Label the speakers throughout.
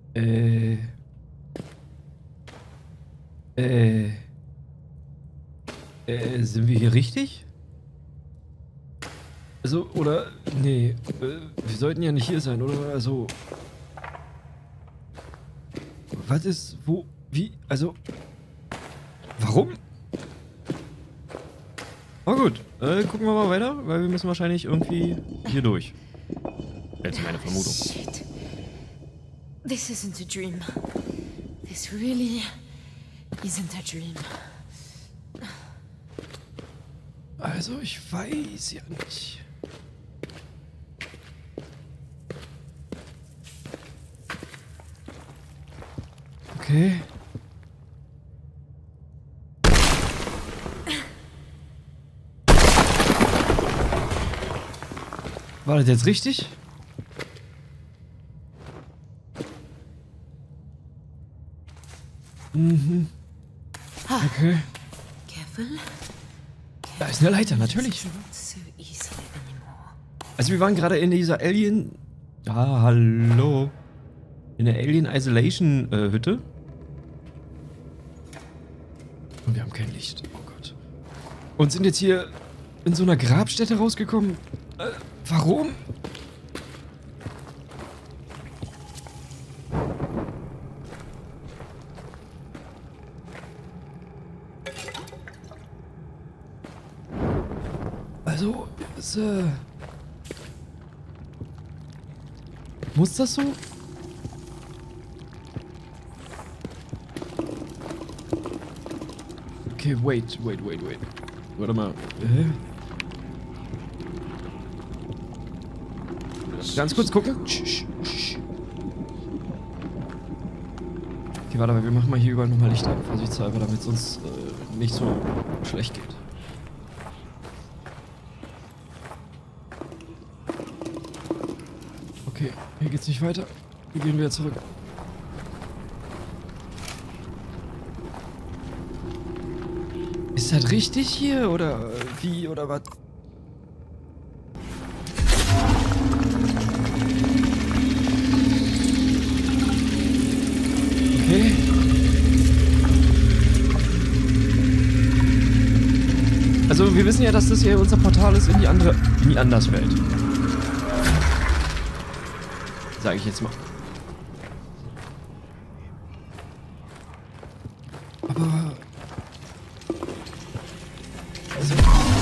Speaker 1: Äh. Sind wir hier richtig? Also, oder. Nee. Wir sollten ja nicht hier sein, oder? Also. Was ist. Wo. Wie? Also. Warum? Oh gut. Gucken wir mal weiter, weil wir müssen wahrscheinlich irgendwie hier durch. Jetzt meine Vermutung.
Speaker 2: Shit. This isn't a dream. This really isn't a dream.
Speaker 1: Also, ich weiß ja nicht. Okay. War das jetzt richtig? Mhm. Okay.
Speaker 2: Careful.
Speaker 1: Da ist eine Leiter, natürlich.
Speaker 2: Not so easily anymore.
Speaker 1: Also wir waren gerade in dieser Alien... Ah, hallo. In der Alien Isolation Hütte. Und wir haben kein Licht. Oh Gott. Und sind jetzt hier in so einer Grabstätte rausgekommen. Warum? Also, muss das so? Okay, wait. Warte mal. Ganz kurz gucken. Okay, warte, wir machen mal hier überall nochmal Licht an, vorsichtshalber, damit es uns nicht so schlecht geht. Okay, hier geht's nicht weiter. Wir gehen wieder zurück. Ist das richtig hier oder wie oder was? Okay. Also wir wissen ja, dass das hier unser Portal ist in die Anderswelt. Sage ich jetzt mal. Aber... Also...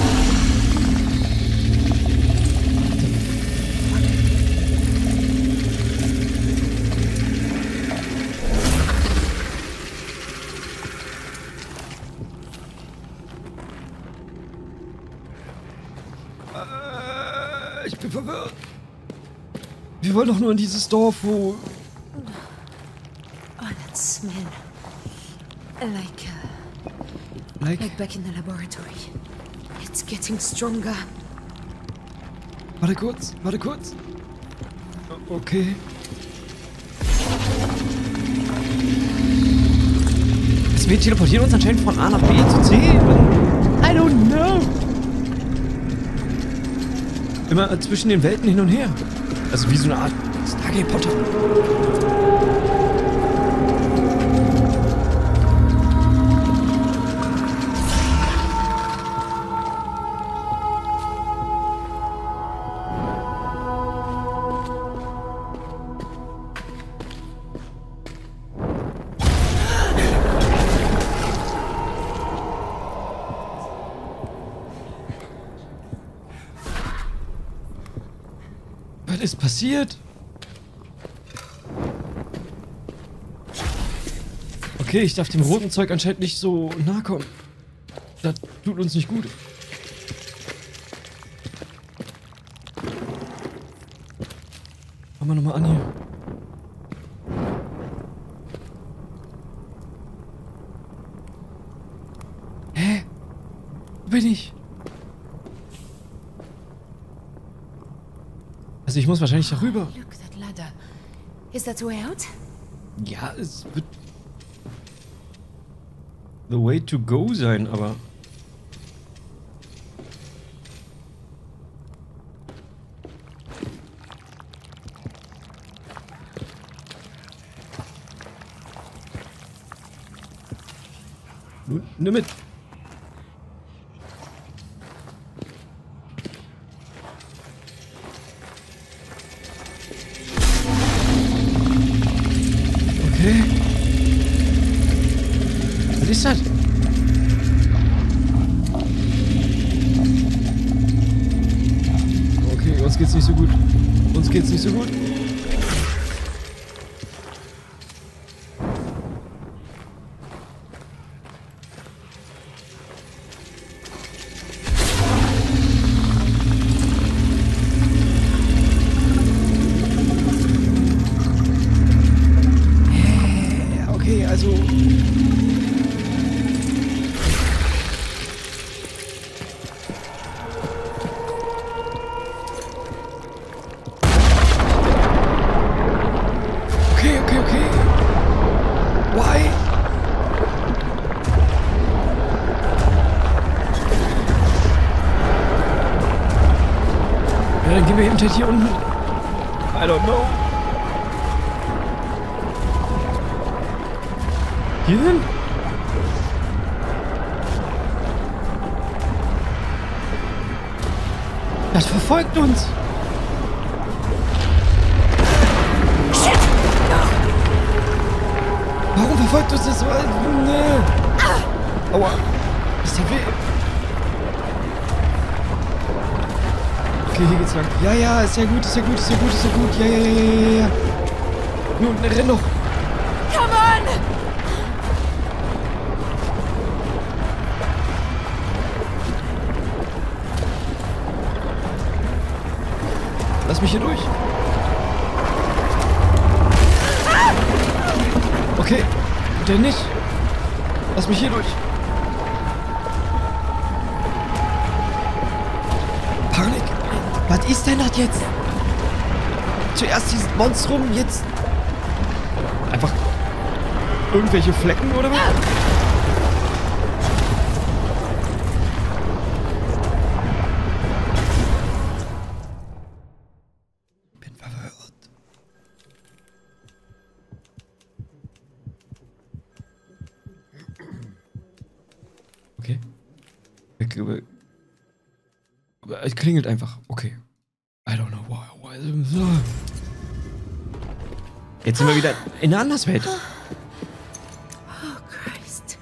Speaker 1: Ich bin verwirrt. Wir wollen doch nur in dieses Dorf, wo...
Speaker 2: Oh, that smell. Like back in the laboratory. It's getting stronger.
Speaker 1: Warte kurz. Okay. Also wir teleportieren uns anscheinend von A nach B zu C. I don't know. Immer zwischen den Welten hin und her. Also wie so eine Art Stargate Potter. Was ist passiert? Okay, ich darf dem roten Zeug anscheinend nicht so nahe kommen. Das tut uns nicht gut. Machen wir nochmal an hier. Hä? Wo bin ich? Also ich muss wahrscheinlich darüber.
Speaker 2: Look, that ladder. Is that the way out?
Speaker 1: Ja, es wird the way to go sein, aber... Nun, nimm mit. Okay. Was ist das? Okay, uns geht's nicht so gut. Uns geht's nicht so gut. Okay, also... Okay. Why? Ja, dann gehen wir eben hier unten. I don't know. Hier hin? Das verfolgt uns. Warum verfolgt uns das so? Nee. Aua. Ist der weh? Okay, hier geht's lang. Ja, ist ja gut. Ja. Nun, renn noch.
Speaker 2: Come on!
Speaker 1: Lass mich hier durch. Okay, der nicht. Lass mich hier durch. Panik. Was ist denn das jetzt? Zuerst dieses Monstrum, jetzt... Einfach... irgendwelche Flecken, oder was? Bin verwirrt. Okay. Es klingelt einfach. Okay. I don't know why. Jetzt sind wir wieder in einer Anderswelt.
Speaker 2: Oh, Christ.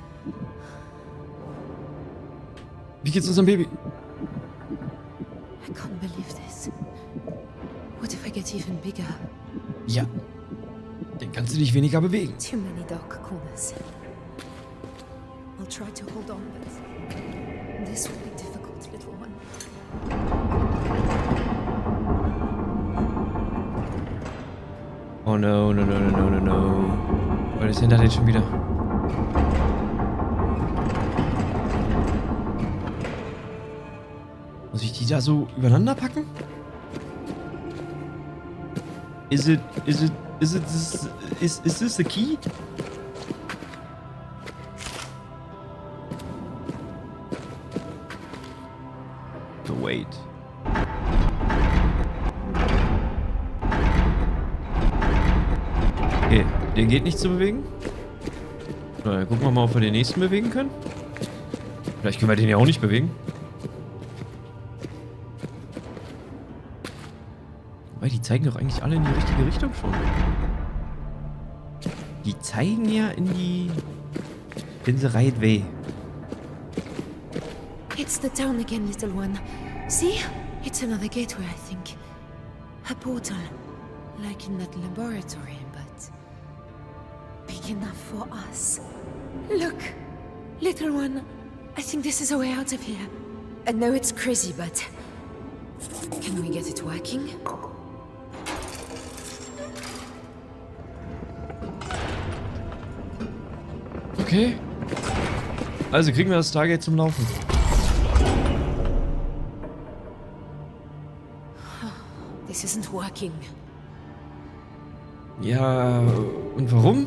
Speaker 1: Wie geht's unserem Baby?
Speaker 2: I can't believe this. What if I get even bigger?
Speaker 1: Ja. Dann kannst du dich weniger bewegen.
Speaker 2: Too many dark corners. I'll try to hold on, but this will be difficult, little one.
Speaker 1: Oh no. Was ist denn da jetzt schon wieder? Muss ich die da so übereinander packen? Is this the key? Wait. Okay, den geht nicht zu bewegen. So, dann gucken wir mal, ob wir den nächsten bewegen können. Vielleicht können wir den ja auch nicht bewegen. Weil die zeigen doch eigentlich alle in die richtige Richtung schon. Die zeigen ja in the right way.
Speaker 2: It's the town again, little one. See? It's another gateway, I think. A portal. Like in that laboratory, but... big enough for us. Look! Little one, I think this is a way out of here. I know it's crazy, but... can we get it working?
Speaker 1: Okay. Also kriegen wir das Stargate zum Laufen.
Speaker 2: This isn't working.
Speaker 1: Ja, und warum?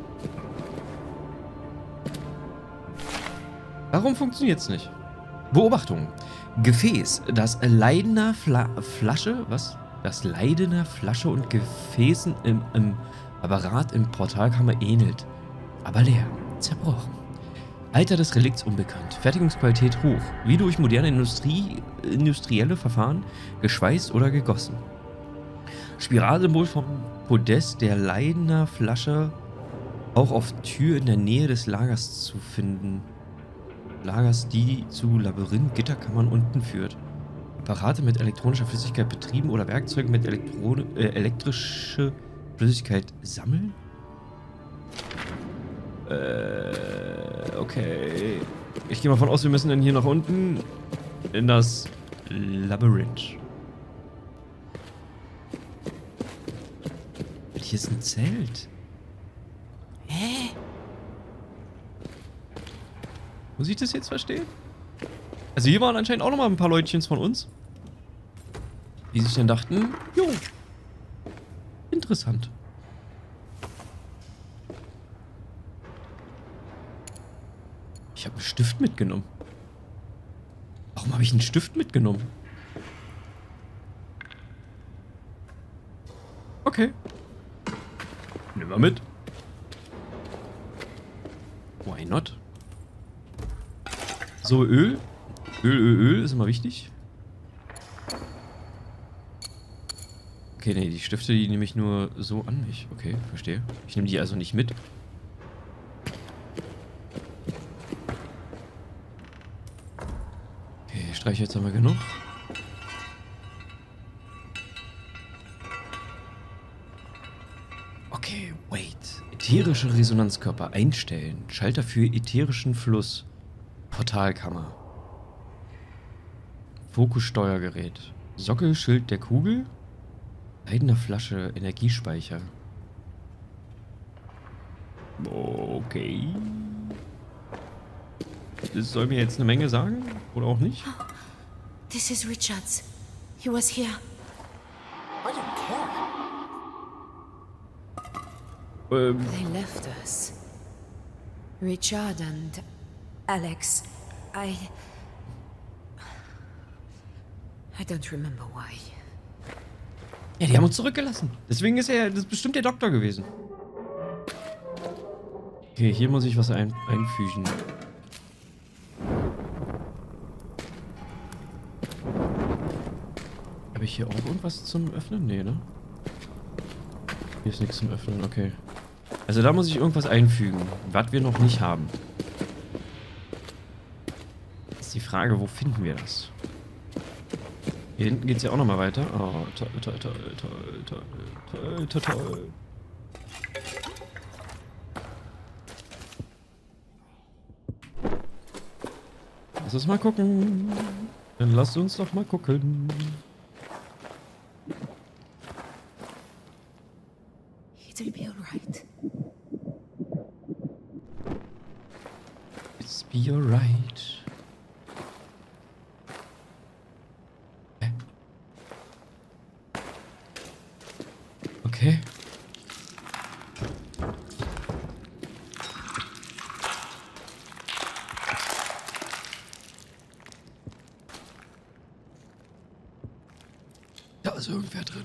Speaker 1: Warum funktioniert's nicht? Beobachtung. Gefäß, das Leidener Flasche, was? Das Leidener Flasche und Gefäßen im Apparat im Portalkammer ähnelt. Aber leer. Zerbrochen. Alter des Relikts unbekannt. Fertigungsqualität hoch. Wie durch moderne industrielle Verfahren geschweißt oder gegossen. Spiralsymbol vom Podest der Leidener Flasche auch auf Tür in der Nähe des Lagers zu finden. Lagers, die zu Labyrinth, Gitterkammern unten führt. Apparate mit elektronischer Flüssigkeit betrieben oder Werkzeuge mit elektrische Flüssigkeit sammeln? Okay. Ich gehe mal von aus, wir müssen dann hier nach unten in das Labyrinth. Hier ist ein Zelt. Hä? Muss ich das jetzt verstehen? Also hier waren anscheinend auch nochmal ein paar Leutchens von uns. Die sich dann dachten, jo, interessant. Ich habe einen Stift mitgenommen. Warum habe ich einen Stift mitgenommen? Okay. Nehmen wir mit. Why not? So, Öl. Öl ist immer wichtig. Okay, nee, die Stifte, die nehme ich nur so an mich. Okay, verstehe. Ich nehme die also nicht mit. Okay, streiche jetzt einmal genug. Okay, wait. Ätherische Resonanzkörper einstellen. Schalter für ätherischen Fluss. Portalkammer. Fokussteuergerät. Sockelschild der Kugel. Leidener Flasche. Energiespeicher. Okay. Das soll mir jetzt eine Menge sagen? Oder auch nicht?
Speaker 2: This is Richards. He was here.
Speaker 3: I don't care.
Speaker 2: They left us. Richard and Alex. I don't remember why.
Speaker 1: Ja, die haben uns zurückgelassen. Deswegen ist er, das ist bestimmt der Doktor gewesen. Okay, hier muss ich was einfügen. Habe ich hier auch irgendwas zum Öffnen? Nee, ne? Hier ist nichts zum Öffnen, okay. Also da muss ich irgendwas einfügen, was wir noch nicht haben. Ist die Frage, wo finden wir das? Hier hinten geht es ja auch nochmal weiter. Oh, toll, toll, toll, toll, toll, toll, toll, toll. Lass uns mal gucken. Dann lasst uns doch mal gucken.
Speaker 2: It'll be alright.
Speaker 1: It's be alright. Okay. Da ist irgendwer drin.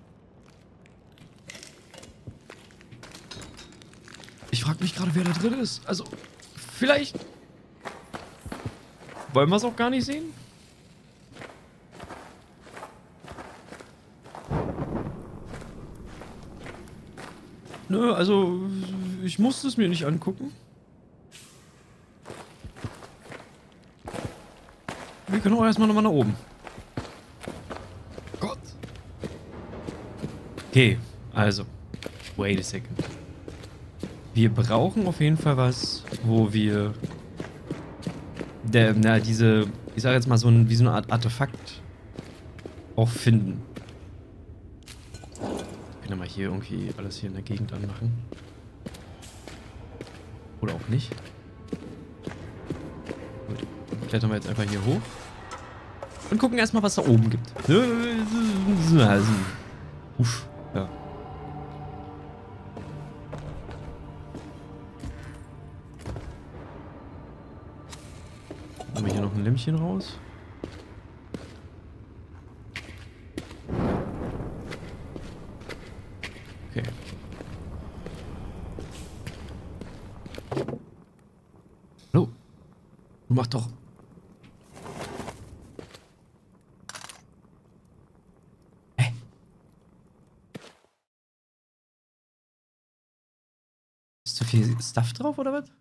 Speaker 1: Ich frage mich gerade, wer da drin ist. Also, vielleicht wollen wir es auch gar nicht sehen? Nö, also ich musste es mir nicht angucken. Wir können auch erstmal nochmal nach oben. Gott. Okay, also. Wait a second. Wir brauchen auf jeden Fall was, wo wir diese, ich sage jetzt mal so wie so eine Art Artefakt auch finden. Ich kann ja mal hier irgendwie alles hier in der Gegend anmachen. Oder auch nicht. Gut, dann klettern wir jetzt einfach hier hoch. Und gucken erstmal, was da oben gibt. Uff, ja. Haben wir hier noch ein Lämpchen raus? Okay. Hallo? mach doch. Hä? Ist zu viel Stuff drauf, oder was?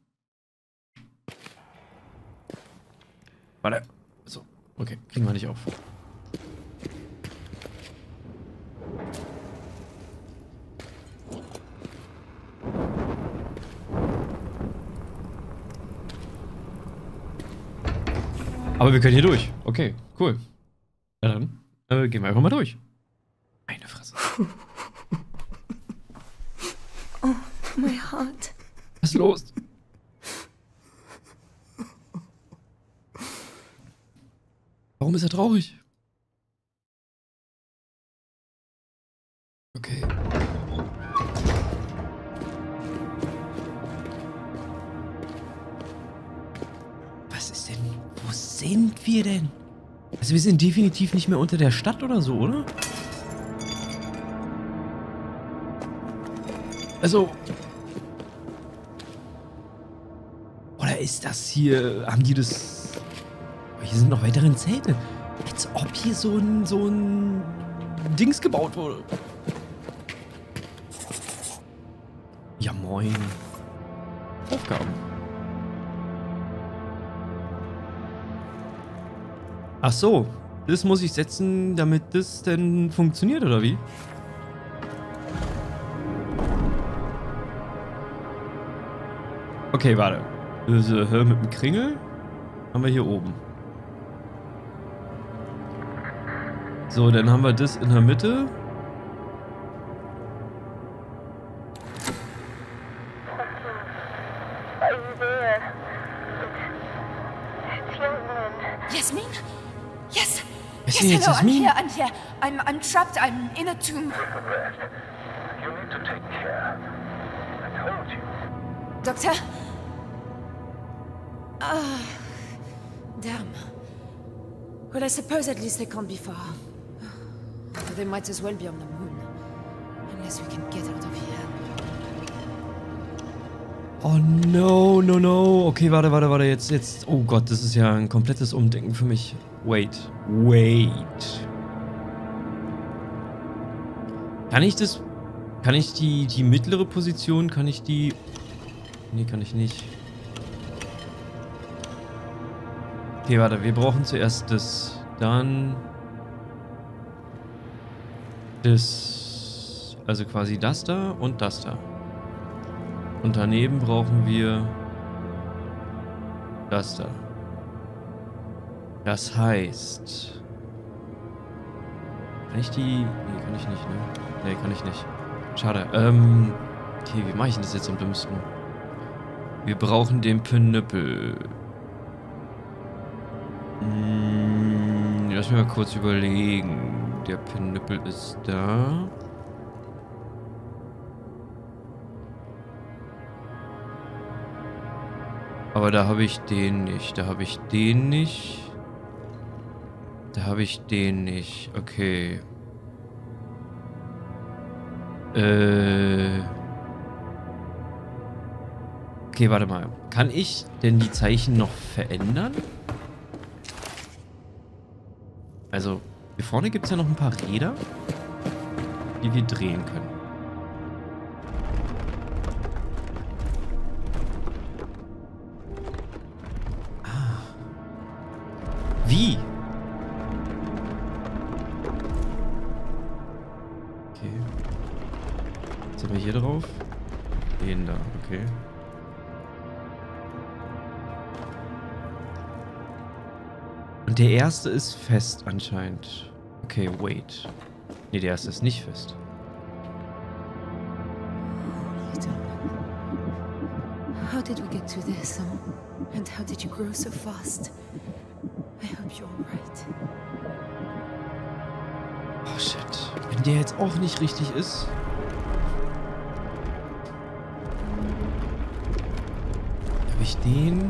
Speaker 1: Warte. So, okay, kriegen wir nicht auf. Aber wir können hier durch. Okay, cool. Na dann gehen wir einfach mal durch. Meine Fresse.
Speaker 2: Oh, my heart.
Speaker 1: Was ist los? Warum ist er traurig? Okay. Was ist denn? Wo sind wir denn? Also wir sind definitiv nicht mehr unter der Stadt oder so, oder? Also... Oder ist das hier... Haben die das... Hier sind noch weitere Zelte. Als ob hier so ein Dings gebaut wurde. Ja, moin. Aufgaben. Ach so. Das muss ich setzen, damit das denn funktioniert, oder wie? Okay, warte. Also, mit dem Kringel haben wir hier oben. So, dann haben wir das in der Mitte.
Speaker 2: Yasmin? Yes.
Speaker 1: Yasmin,
Speaker 2: Yes, hello.
Speaker 1: Yasmin?
Speaker 2: I'm here. I'm trapped. I'm in a tomb.
Speaker 3: You need to take care. I told you.
Speaker 2: Doctor? Damn. Well, I suppose at least they can't be far. Although they might as well be on the moon. Unless we can get out of here.
Speaker 1: Oh no, no, no. Okay, warte. Jetzt. Oh Gott, das ist ja ein komplettes Umdenken für mich. Wait. Kann ich das... Kann ich die mittlere Position, kann ich die... Nee, kann ich nicht. Okay, warte, wir brauchen zuerst das. Dann... Das... Also quasi das da und das da. Und daneben brauchen wir... Das da. Das heißt... Kann ich die... Nee, kann ich nicht, ne? Nee, kann ich nicht. Schade. Okay, wie mache ich denn das jetzt am dümmsten? Wir brauchen den Pinüppel. Lass mich mal kurz überlegen. Der Pinüppel ist da. Aber da habe ich den nicht. Da habe ich den nicht. Da habe ich den nicht. Okay. Okay, warte mal. Kann ich denn die Zeichen noch verändern? Also, hier vorne gibt es ja noch ein paar Räder, die wir drehen können. Ah. Wie? Okay. Jetzt haben wir hier drauf. Den da, okay. Und der erste ist fest anscheinend. Okay, wait. Nee, der erste ist nicht fest.
Speaker 2: Little one. How did we get to this? And how did you grow so fast? I hope you're all right.
Speaker 1: Oh shit. Wenn der jetzt auch nicht richtig ist. Habe ich den.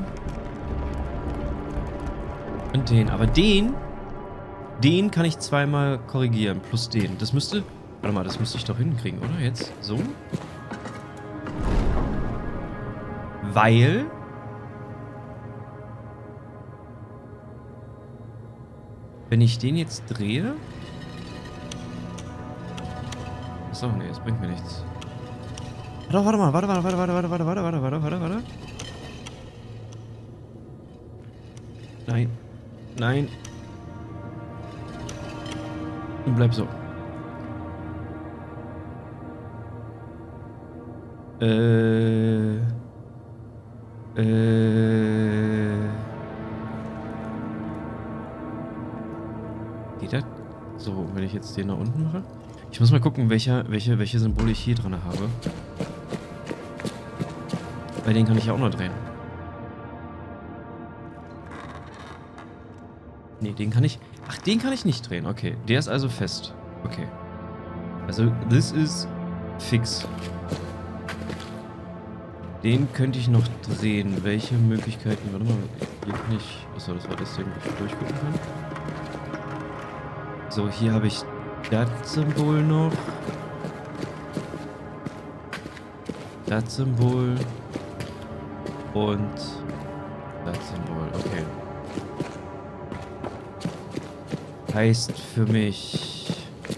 Speaker 1: Und den. Aber den kann ich zweimal korrigieren. Plus den. Das müsste... Warte mal, das müsste ich doch hinkriegen, oder? Jetzt so. Weil... Wenn ich den jetzt drehe... Achso, nee, das bringt mir nichts. Doch, warte mal, warte. Nein. Nein. Und bleib so. Geht das? So, wenn ich jetzt den nach unten mache. Ich muss mal gucken, welche Symbole ich hier dran habe. Weil den kann ich ja auch noch drehen. Nee, den kann ich... Ach, den kann ich nicht drehen. Okay, der ist also fest. Okay. Also, this is fix. Den könnte ich noch drehen. Welche Möglichkeiten... Warte mal, hier kann ich... Achso, das war das Ding, wo ich durchgucken kann. So, hier habe ich das Symbol noch. Das Symbol. Und das Symbol. Okay. Heißt für mich...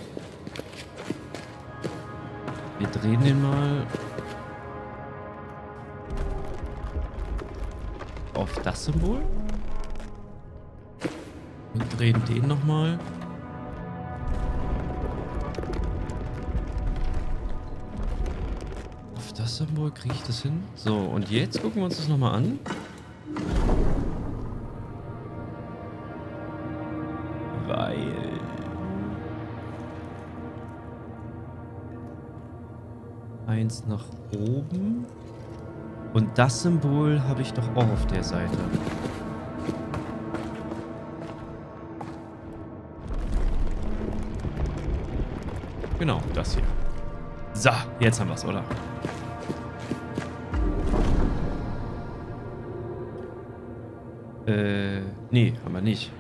Speaker 1: Wir drehen den mal... auf das Symbol. Und drehen den nochmal. Auf das Symbol kriege ich das hin. So, und jetzt gucken wir uns das nochmal an. Weil... eins nach oben. Und das Symbol habe ich doch auch auf der Seite. Genau, das hier. So, jetzt haben wir es, oder? Nee, haben wir nicht.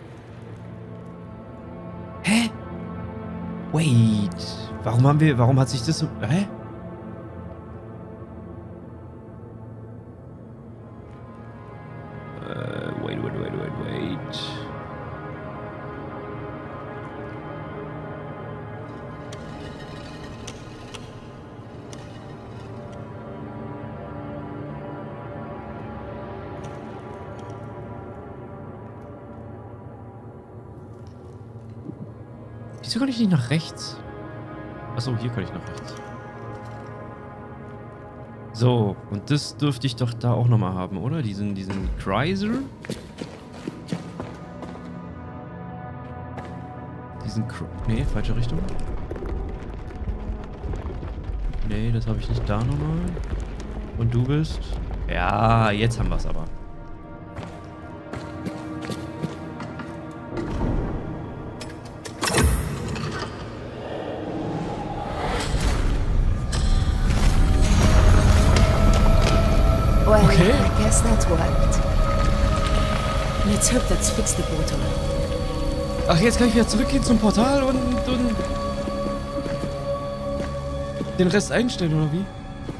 Speaker 1: Hä? Wait. Warum hat sich das so... Hä? Wait. Wieso kann ich nicht nach rechts? Achso, hier kann ich nach rechts. So, und das dürfte ich doch da auch nochmal haben, oder? Diesen Chrysler? Nee, falsche Richtung. Nee, das habe ich nicht da nochmal. Und du bist... Ja, jetzt haben wir es aber.
Speaker 2: Well,
Speaker 1: Okay.
Speaker 2: I guess that worked. Let's hope that's fixed the portal.
Speaker 1: Ach, jetzt kann ich wieder zurückgehen zum Portal und den Rest einstellen, oder wie?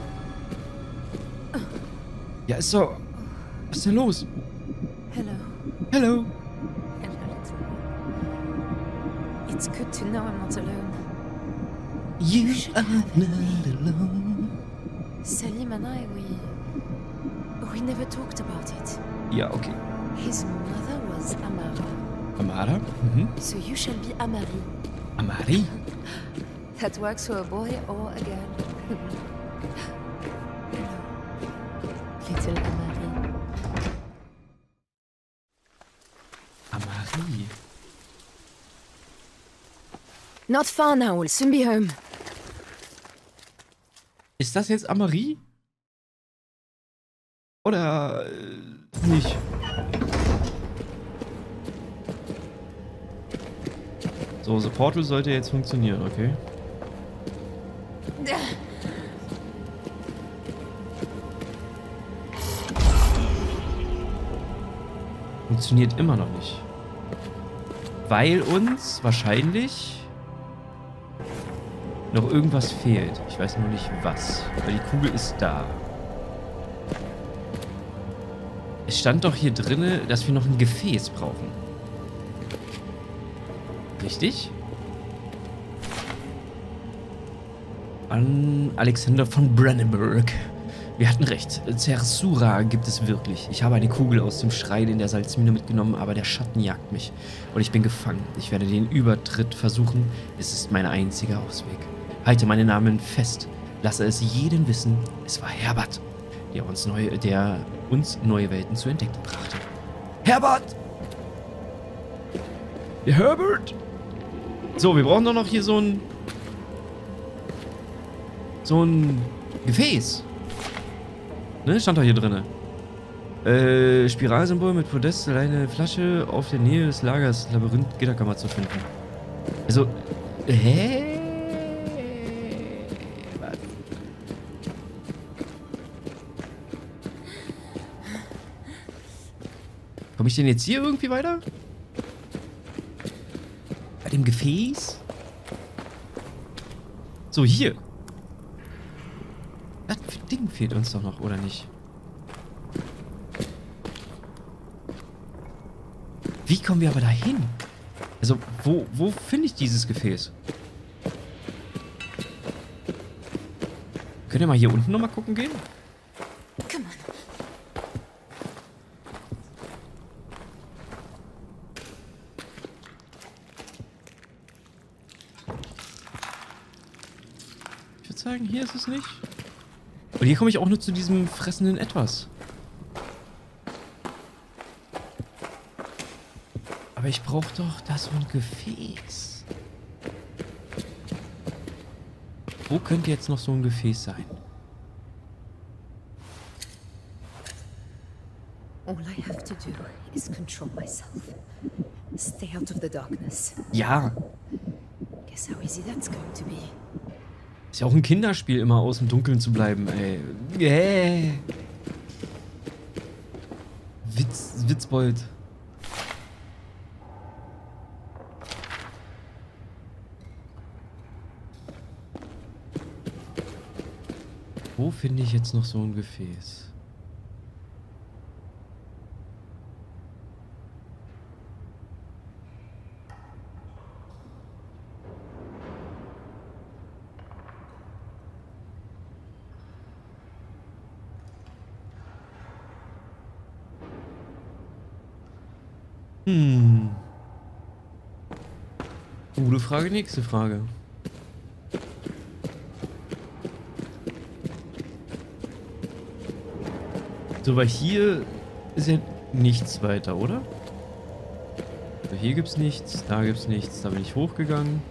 Speaker 1: Ja, ist so... Was ist denn los?
Speaker 2: Hello.
Speaker 1: Hello.
Speaker 2: Hello, little one. It's good to know I'm not alone.
Speaker 1: You are not alone.
Speaker 2: Salim and I, we never talked about it.
Speaker 1: Ja, okay.
Speaker 2: His mother was Amara.
Speaker 1: Amara? Mhm.
Speaker 2: So you shall be Amari.
Speaker 1: Amari?
Speaker 2: That works for a boy or a girl. Hello, little Amari.
Speaker 1: Amari.
Speaker 2: Not far now, we'll soon be home.
Speaker 1: Ist das jetzt Amari? Oder nicht? So, The Portal sollte jetzt funktionieren, okay? Funktioniert immer noch nicht. Weil uns wahrscheinlich noch irgendwas fehlt. Ich weiß nur nicht was. Weil die Kugel ist da. Es stand doch hier drinne, dass wir noch ein Gefäß brauchen. Richtig? An Alexander von Brandenburg. Wir hatten recht. Zersura gibt es wirklich. Ich habe eine Kugel aus dem Schrein in der Salzmine mitgenommen, aber der Schatten jagt mich. Und ich bin gefangen. Ich werde den Übertritt versuchen. Es ist mein einziger Ausweg. Halte meine Namen fest. Lasse es jeden wissen. Es war Herbert, der uns neue Welten zu entdecken brachte. Herbert! Herbert! So, wir brauchen doch noch hier so ein Gefäß. Ne, stand doch hier drin. Spiralsymbol mit Podest, eine Flasche auf der Nähe des Lagers, Labyrinth, Gitterkammer zu finden. Also, hä? Was? Komme ich denn jetzt hier irgendwie weiter? Bei dem Gefäß? So, hier. Das Ding fehlt uns doch noch, oder nicht? Wie kommen wir aber da hin? Also, wo finde ich dieses Gefäß? Könnt ihr mal hier unten nochmal gucken gehen?
Speaker 2: Come on.
Speaker 1: Ich würde sagen, hier ist es nicht. Und hier komme ich auch nur zu diesem fressenden Etwas. Aber ich brauche doch da so ein Gefäß. Wo könnte jetzt noch so ein Gefäß sein?
Speaker 2: All I have to do is control myself. Stay out of the darkness.
Speaker 1: Ja.
Speaker 2: Guess how easy that's going to be.
Speaker 1: Ist ja auch ein Kinderspiel, immer aus dem Dunkeln zu bleiben, ey. Yeah. Witzbold. Wo finde ich jetzt noch so ein Gefäß? Gute Frage, nächste Frage. So, weil hier ist ja nichts weiter, oder? So, hier gibt's nichts, da gibt's nichts. Da bin ich hochgegangen.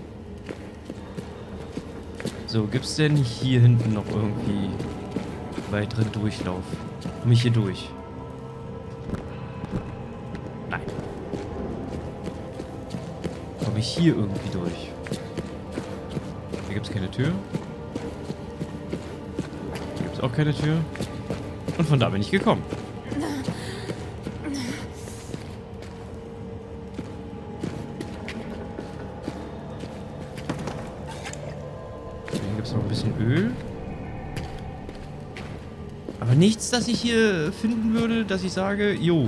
Speaker 1: So, gibt's denn hier hinten noch irgendwie weiteren Durchlauf? Komme ich hier durch? Nein. Komme ich hier irgendwie durch? Hier gibt's keine Tür. Hier gibt's auch keine Tür. Und von da bin ich gekommen. Hier gibt es noch ein bisschen Öl. Aber nichts, das ich hier finden würde, dass ich sage, jo.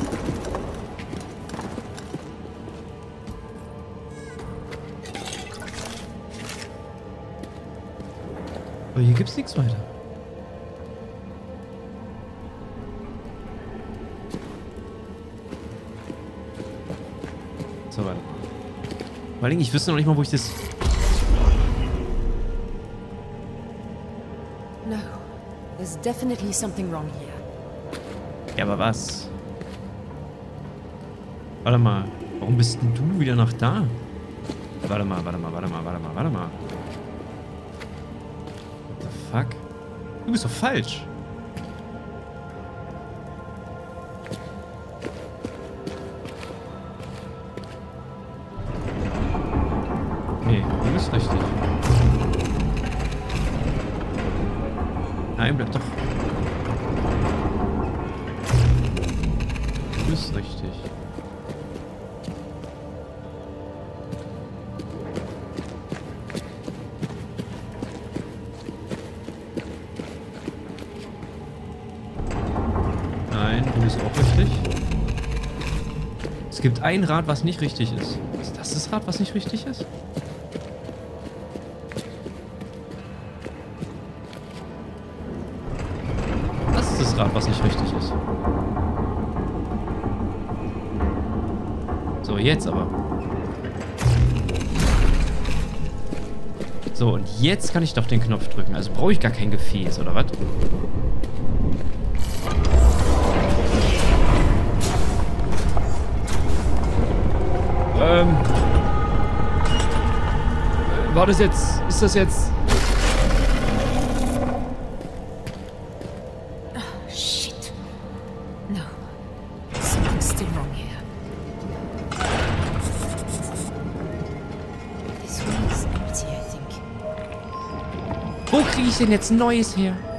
Speaker 1: Aber hier gibt's nichts weiter. So, warte. Vor allem, ich wüsste noch nicht mal, wo ich das...
Speaker 2: No, there's definitely something wrong here.
Speaker 1: Ja, aber was? Warte mal. Warum bist denn du wieder nach da? Warte mal. What the fuck? Du bist doch falsch. Nee, du bist richtig. Nein, bleib doch. Du bist richtig. Nein, du bist auch richtig. Es gibt ein Rad, was nicht richtig ist. Ist das das Rad, was nicht richtig ist? Das ist das Rad, was nicht richtig ist. So, jetzt aber. So, und jetzt kann ich doch den Knopf drücken. Also brauche ich gar kein Gefäß, oder was? War das jetzt... Ist das jetzt...
Speaker 2: Oh, shit. No. Something's still wrong here. This one is empty, I think.
Speaker 1: Wo kriege ich denn jetzt ein neues her?